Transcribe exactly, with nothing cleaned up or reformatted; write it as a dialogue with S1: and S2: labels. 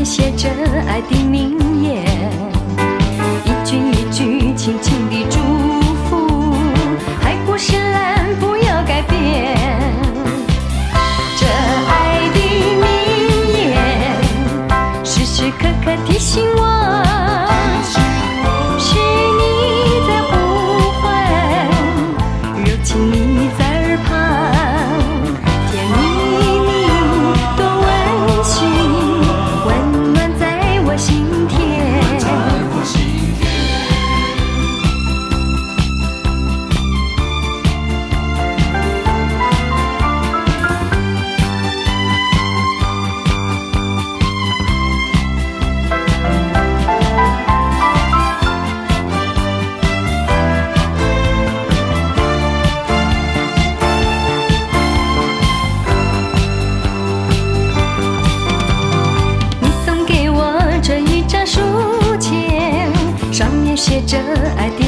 S1: 写着爱的名言，一句一句轻轻地祝福，海枯石烂不要改变。这爱的名言，时时刻刻提醒我，是你在呼唤，柔情蜜在耳旁，甜蜜蜜多温馨，温暖在我心田。写着爱的